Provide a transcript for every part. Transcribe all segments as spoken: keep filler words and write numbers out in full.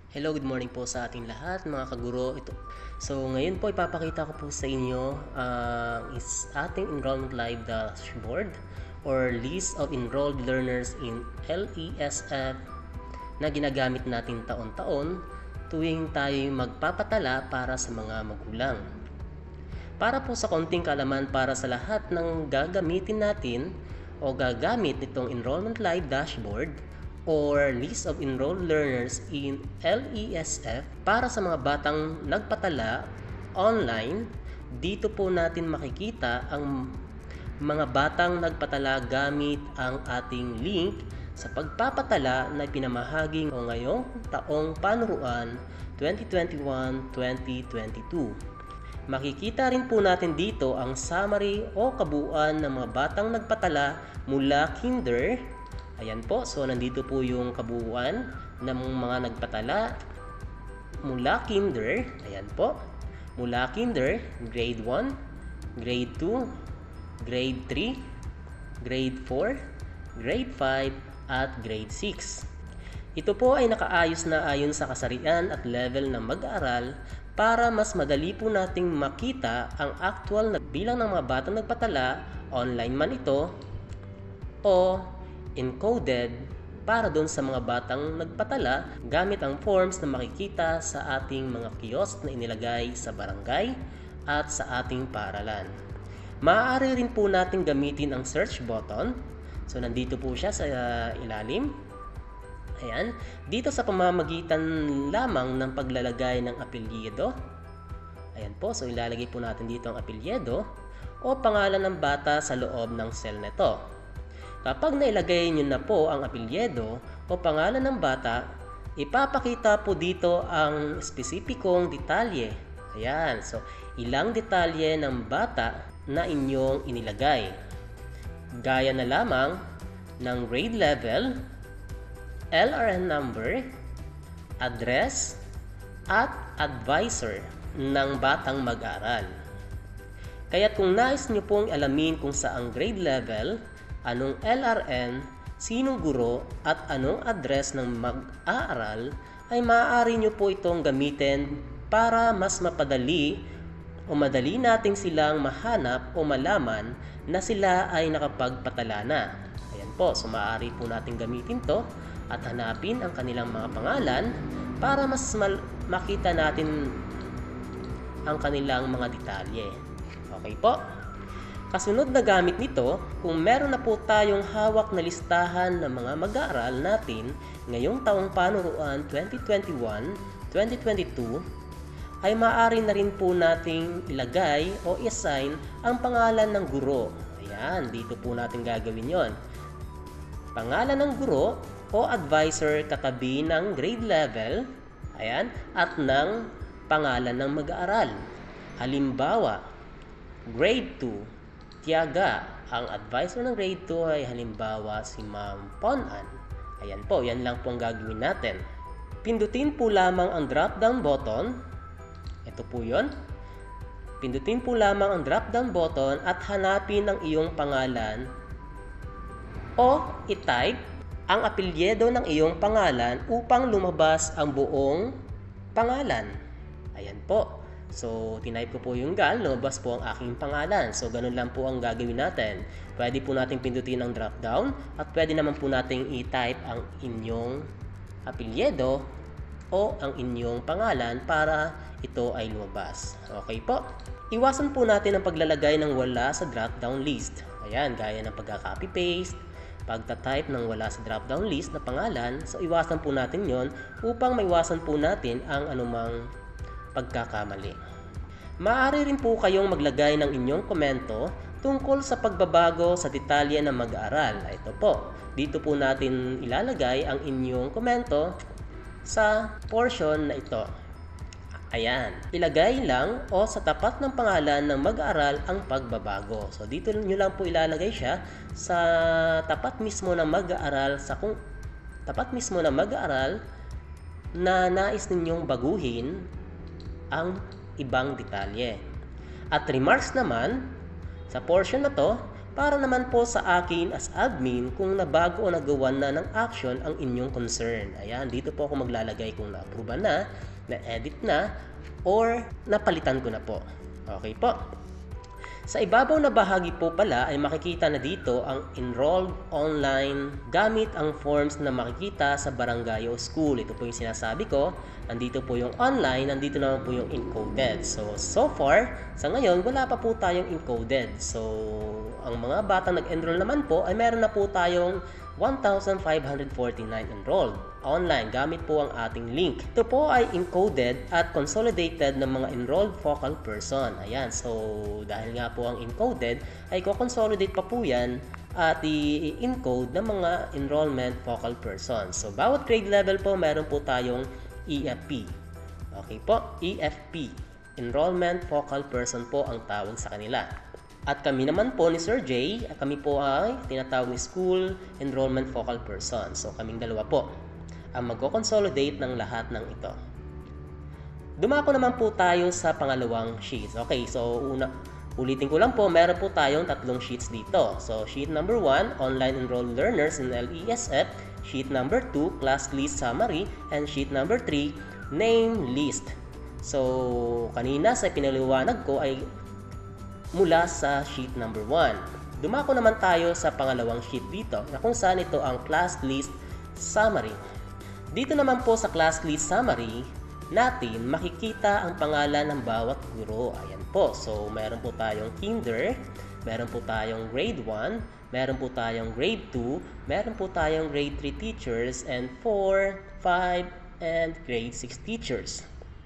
Hello, good morning po sa ating lahat mga kaguro. Ito. So ngayon po ipapakita ko po sa inyo ang uh, is ating Enrollment Live Dashboard or List of Enrolled Learners in L E S F na ginagamit natin taon-taon tuwing tayo magpapatala para sa mga magulang. Para po sa konting kaalaman para sa lahat ng gagamitin natin o gagamit nitong Enrollment Live Dashboard or List of Enrolled Learners in L E S F para sa mga batang nagpatala online, dito po natin makikita ang mga batang nagpatala gamit ang ating link sa pagpapatala na pinamahagi o ngayong taong panuruan twenty twenty-one twenty twenty-two. Makikita rin po natin dito ang summary o kabuuan ng mga batang nagpatala mula kinder. Ayan po, so nandito po yung kabuuan ng mga nagpatala mula kinder. Ayan po, mula kinder, grade one, grade two, grade three, grade four, grade five, at grade six. Ito po ay nakaayos na ayon sa kasarian at level ng mag-aaral para mas madali po nating makita ang actual na bilang ng mga batang nagpatala, online man ito o encoded para doon sa mga batang nagpatala gamit ang forms na makikita sa ating mga kiosk na inilagay sa barangay at sa ating paaralan. Maaari rin po natin gamitin ang search button. So nandito po siya sa uh, ilalim. Ayan, dito sa pamamagitan lamang ng paglalagay ng apelyido. Ayan po, so ilalagay po natin dito ang apelyido o pangalan ng bata sa loob ng cell nito. Kapag nailagay nyo na po ang apelyido o pangalan ng bata, ipapakita po dito ang spesipikong detalye. Ayan, so ilang detalye ng bata na inyong inilagay. Gaya na lamang ng grade level, L R N number, address, at advisor ng batang mag-aaral. Kaya't kung nais nyo pong alamin kung saang grade level, anong L R N, sinong guro, at anong address ng mag-aaral, ay maaari nyo po itong gamitin para mas mapadali o madali nating silang mahanap o malaman na sila ay nakapagpatala na. Ayan po, so maaari po natin gamitin to at hanapin ang kanilang mga pangalan para mas makita natin ang kanilang mga detalye. Okay po? Kasunod na gamit nito, kung meron na po tayong hawak na listahan ng mga mag-aaral natin ngayong taong panuruan twenty twenty-one twenty twenty-two, ay maaari na rin po nating ilagay o i-assign ang pangalan ng guro. Ayan, dito po natin gagawin yon. Pangalan ng guro o advisor katabi ng grade level, ayan, at ng pangalan ng mag-aaral. Halimbawa, grade two, Tiaga. Ang advisor ng grade two ay halimbawa si Ma'am Ponan. Ayan po, yan lang po ang gagawin natin. Pindutin po lamang ang drop-down button. Ito po yun. Pindutin po lamang ang drop-down button at hanapin ang iyong pangalan o i-type ang apelyido ng iyong pangalan upang lumabas ang buong pangalan. Ayan po. So, tinype ko po yung gal, lumabas po ang aking pangalan. So, ganun lang po ang gagawin natin. Pwede po natin pindutin ang drop down at pwede naman po natin i-type ang inyong apelyido o ang inyong pangalan para ito ay lumabas. Okay po? Iwasan po natin ang paglalagay ng wala sa drop down list. Ayan, gaya ng pagka-copy-paste, pagta-type ng wala sa drop down list na pangalan. So, iwasan po natin yon upang maiwasan po natin ang anumang pagkakamali. Maaari rin po kayong maglagay ng inyong komento tungkol sa pagbabago sa detalye ng mag-aaral. Ito po, dito po natin ilalagay ang inyong komento sa portion na ito. Ayan, ilagay lang o sa tapat ng pangalan ng mag-aaral ang pagbabago. So dito nyo lang po ilalagay siya sa tapat mismo ng mag-aaral, sa kung tapat mismo ng mag-aaral na nais ninyong baguhin ang ibang detalye. At remarks naman, sa portion na to, para naman po sa akin as admin kung nabago o nagawan na ng action ang inyong concern. Ayan, dito po ako maglalagay kung na-approve na, na-edit na, or napalitan ko na po. Okay po. Sa ibabaw na bahagi po pala ay makikita na dito ang enrolled online gamit ang forms na makikita sa barangay o school. Ito po yung sinasabi ko. Nandito po yung online, nandito naman po yung encoded. So, so far, sa ngayon, wala pa po tayong encoded. So, ang mga batang nag-enroll naman po ay meron na po tayong one thousand five hundred forty-nine enrolled online gamit po ang ating link. Ito po ay encoded at consolidated ng mga enrolled focal person. Ayan, so dahil nga po ang encoded ay ko-consolidate pa po yan at i-encode ng mga enrollment focal person. So bawat grade level po meron po tayong E F P. Okay po, E F P, enrollment focal person po ang tawag sa kanila. At kami naman po ni Sir J, kami po ay tinatawag ni School Enrollment Focal Person. So kaming dalawa po ang magko-consolidate ng lahat ng ito. Dumako naman po tayo sa pangalawang sheet. Okay, so una, ulitin ko lang po, meron po tayong tatlong sheets dito. So sheet number one, Online Enrolled Learners in L E S F. Sheet number two, Class List Summary. And sheet number three, Name List. So kanina sa pinaliwanag ko ay mula sa sheet number one. Dumako naman tayo sa pangalawang sheet dito na kung saan ito ang Class List Summary. Dito naman po sa Class List Summary natin makikita ang pangalan ng bawat guro. Ayan po. So meron po tayong Kinder, meron po tayong Grade one, meron po tayong Grade two, meron po tayong Grade three teachers, and four, five, and Grade six teachers.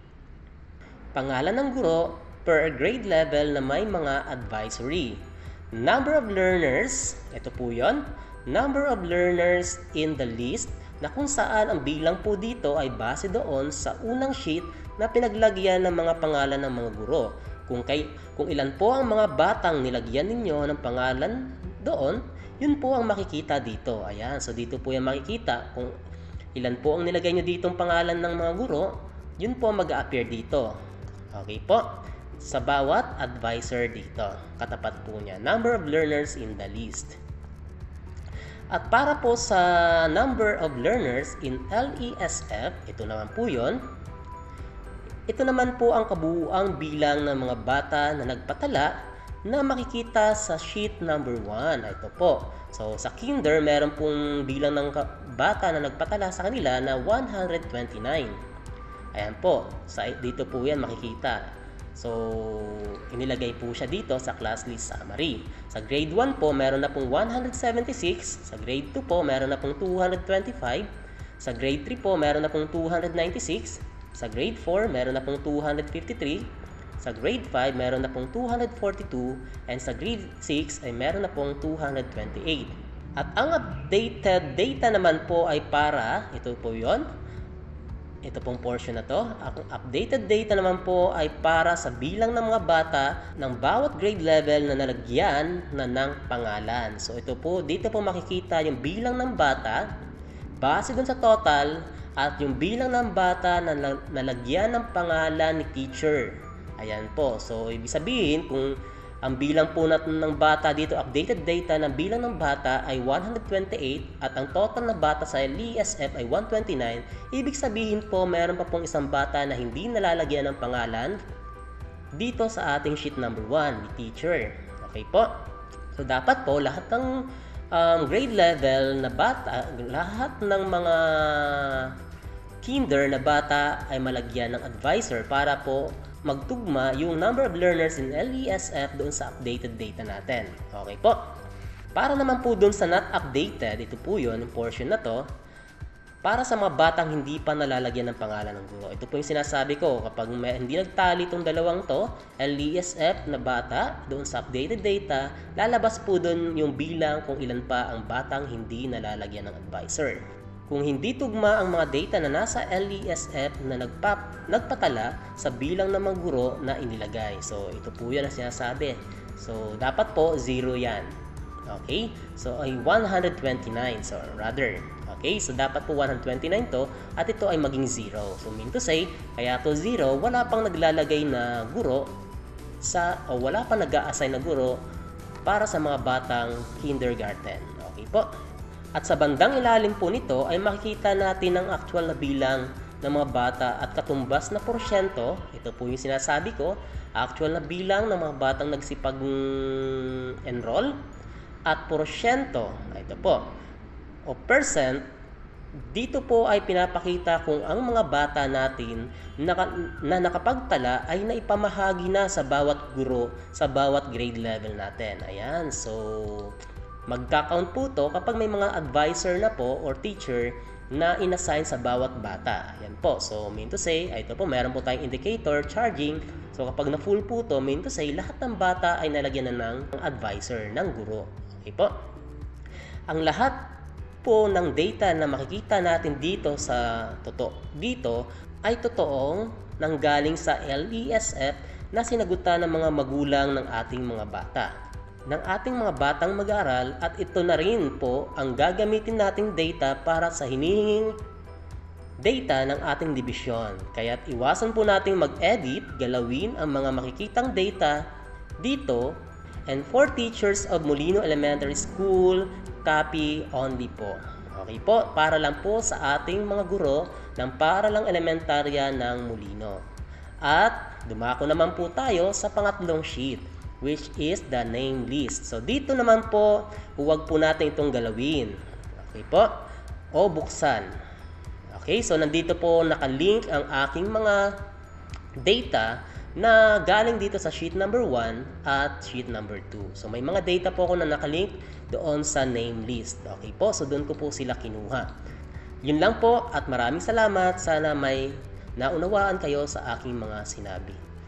Pangalan ng guro per grade level na may mga advisory. Number of learners, ito po yun. Number of learners in the list na kung saan ang bilang po dito ay base doon sa unang sheet na pinaglagyan ng mga pangalan ng mga guro. Kung, kay, kung ilan po ang mga batang nilagyan ninyo ng pangalan doon, yun po ang makikita dito. Ayan, so dito po yung makikita. Kung ilan po ang nilagay nyo ditong pangalan ng mga guro, yun po ang mag-a-appear dito. Okay po. Sa bawat advisor dito, katapat po niya, number of learners in the list. At para po sa number of learners in L E S F, ito naman po yun. Ito naman po ang kabuuang bilang ng mga bata na nagpatala na makikita sa sheet number one. Ito po. So sa kinder, meron pong bilang ng bata na nagpatala sa kanila na one hundred twenty-nine. Ayan po. Sa, dito po yan makikita. So, inilagay po siya dito sa class list summary. Sa grade one po, meron na pong one hundred seventy-six. Sa grade two po, meron na pong two hundred twenty-five. Sa grade three po, meron na pong two hundred ninety-six. Sa grade four, meron na pong two hundred fifty-three. Sa grade five, meron na pong two hundred forty-two. And sa grade six, ay meron na pong two hundred twenty-eight. At ang updated data naman po ay para, ito po yon. Ito pong portion na to, ang updated data naman po ay para sa bilang ng mga bata ng bawat grade level na nalagyan na ng pangalan. So ito po, dito po makikita yung bilang ng bata base dun sa total at yung bilang ng bata na nalagyan ng pangalan ni teacher. Ayan po. So ibig sabihin kung ang bilang po natin ng bata dito, updated data ng bilang ng bata ay one hundred twenty-eight at ang total na bata sa L E S F ay one hundred twenty-nine. Ibig sabihin po, meron pa pong isang bata na hindi nalalagyan ng pangalan dito sa ating sheet number one, ni teacher. Okay po? So dapat po lahat ng um, grade level na bata, lahat ng mga kinder na bata ay malagyan ng advisor para po magtugma yung number of learners in L E S F doon sa updated data natin. Okay po. Para naman po doon sa not updated, ito po yun, yung portion na to, para sa mga batang hindi pa nalalagyan ng pangalan ng guro. Ito po yung sinasabi ko, kapag may, hindi nagtali itong dalawang to, L E S F na bata, doon sa updated data, lalabas po doon yung bilang kung ilan pa ang batang hindi nalalagyan ng advisor. Kung hindi tugma ang mga data na nasa L E S F na nagpap, nagpatala sa bilang ng mga guro na inilagay. So, ito po yan ang sinasabi. So, dapat po zero yan. Okay? So, ay one hundred twenty-nine. So, rather. Okay? So, dapat po one hundred twenty-nine to at ito ay maging zero. So, mean to say, kaya to zero, wala pang naglalagay na guro sa, o wala pang nag-a-assign na guro para sa mga batang kindergarten. Okay po. At sa bandang ilalim po nito ay makikita natin ang actual na bilang ng mga bata at katumbas na porsyento. Ito po yung sinasabi ko, actual na bilang ng mga batang nagsipag-enroll at porsyento. Ito po, o percent. Dito po ay pinapakita kung ang mga bata natin na, na nakapagtala ay naipamahagi na sa bawat guro sa bawat grade level natin. Ayan, so magka-count po to kapag may mga advisor na po or teacher na inassign sa bawat bata. Ayan po, so mean to say, ito po, meron po tayong indicator, charging. So kapag na-full po to, mean to say, lahat ng bata ay nalagyan na ng advisor, ng guro. Okay po? Ang lahat po ng data na makikita natin dito sa totoo dito ay totoong nanggaling sa L E S F na sinagutan ng mga magulang ng ating mga bata, ng ating mga batang mag-aaral, at ito na rin po ang gagamitin nating data para sa hinihinging data ng ating dibisyon. Kaya't iwasan po nating mag-edit, galawin ang mga makikitang data dito. And for teachers of Molino Elementary School, copy only po. Okay po, para lang po sa ating mga guro ng paaralang elementarya ng Molino. At dumako naman po tayo sa pangatlong sheet, which is the name list. So dito naman po, huwag po natin itong galawin. Okay po? O buksan. Okay, so nandito po nakalink ang aking mga data na galing dito sa sheet number one at sheet number two. So may mga data po ako na nakalink doon sa name list. Okay po, so doon ko po sila kinuha. Yun lang po at maraming salamat. Sana may naunawaan kayo sa aking mga sinabi.